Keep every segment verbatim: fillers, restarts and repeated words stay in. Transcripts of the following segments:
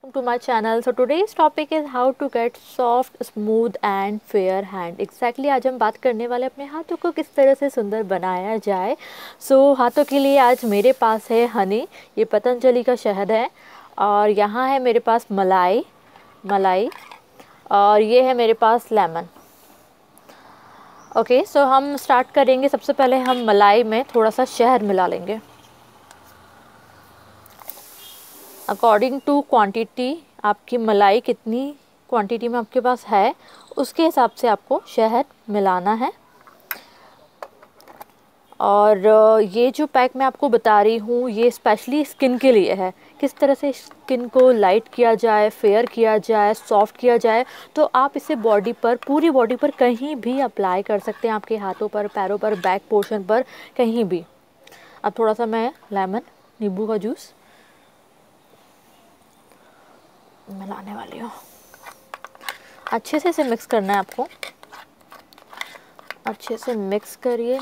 To my channel. So today's topic is how to get soft, smooth and fair hand. Exactly आज हम बात करने वाले अपने हाथों को किस तरह से सुंदर बनाया जाए. So हाथों के लिए आज मेरे पास है हनी, ये पतंजलि का शहद है, और यहाँ है मेरे पास मलाई मलाई और ये है मेरे पास लेमन. ओके, सो हम स्टार्ट करेंगे. सबसे पहले हम मलाई में थोड़ा सा शहद मिला लेंगे. अकॉर्डिंग टू क्वांटिटी, आपकी मलाई कितनी क्वांटिटी में आपके पास है उसके हिसाब से आपको शहद मिलाना है. और ये जो पैक मैं आपको बता रही हूँ ये स्पेशली स्किन के लिए है. किस तरह से स्किन को लाइट किया जाए, फेयर किया जाए, सॉफ्ट किया जाए. तो आप इसे बॉडी पर, पूरी बॉडी पर कहीं भी अप्लाई कर सकते हैं. आपके हाथों पर, पैरों पर, बैक पोर्शन पर, कहीं भी. अब थोड़ा सा मैं लेमन, नींबू का जूस मिलाने वाली हूँ. अच्छे से इसे मिक्स करना है आपको. अच्छे से मिक्स करिए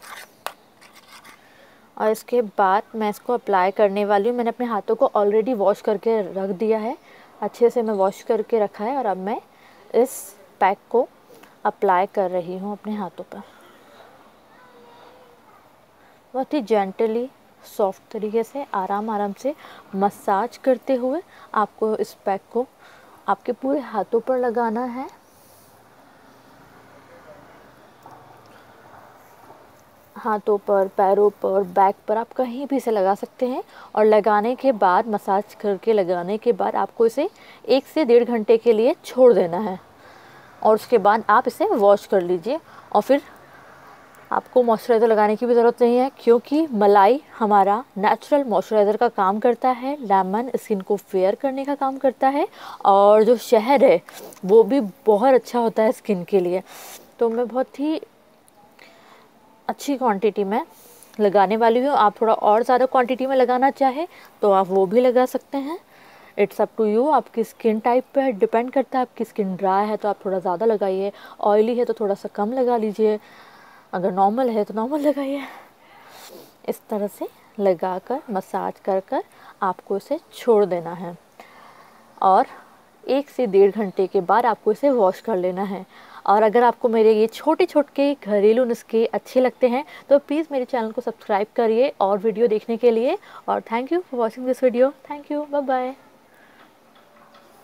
और इसके बाद मैं इसको अप्लाई करने वाली हूँ. मैंने अपने हाथों को ऑलरेडी वॉश करके रख दिया है. अच्छे से मैं वॉश करके रखा है और अब मैं इस पैक को अप्लाई कर रही हूँ अपने हाथों पर. बहुत ही जेंटली, सॉफ्ट तरीके से, आराम आराम से मसाज करते हुए आपको इस पैक को आपके पूरे हाथों पर लगाना है. हाथों पर, पैरों पर, बैक पर, आप कहीं भी इसे लगा सकते हैं. और लगाने के बाद, मसाज करके लगाने के बाद आपको इसे एक से डेढ़ घंटे के लिए छोड़ देना है. और उसके बाद आप इसे वॉश कर लीजिए. और फिर आपको मॉइस्चराइज़र लगाने की भी ज़रूरत नहीं है, क्योंकि मलाई हमारा नेचुरल मॉइस्चराइज़र का काम करता है. लेमन स्किन को फेयर करने का काम करता है. और जो शहद है वो भी बहुत अच्छा होता है स्किन के लिए. तो मैं बहुत ही अच्छी क्वांटिटी में लगाने वाली हूँ. आप थोड़ा और ज़्यादा क्वांटिटी में लगाना चाहे तो आप वो भी लगा सकते हैं. It's up to you. आपकी स्किन टाइप पे डिपेंड करता है. आपकी स्किन ड्राई है तो आप थोड़ा ज़्यादा लगाइए, ऑयली है तो थोड़ा सा कम लगा लीजिए, अगर नॉर्मल है तो नॉर्मल लगाइए. इस तरह से लगाकर, मसाज कर कर आपको इसे छोड़ देना है. और एक से डेढ़ घंटे के बाद आपको इसे वॉश कर लेना है. और अगर आपको मेरे ये छोटे छोटे घरेलू नुस्खे अच्छे लगते हैं तो प्लीज़ मेरे चैनल को सब्सक्राइब करिए और वीडियो देखने के लिए. और thank you for watching this video. Thank you. Bye bye.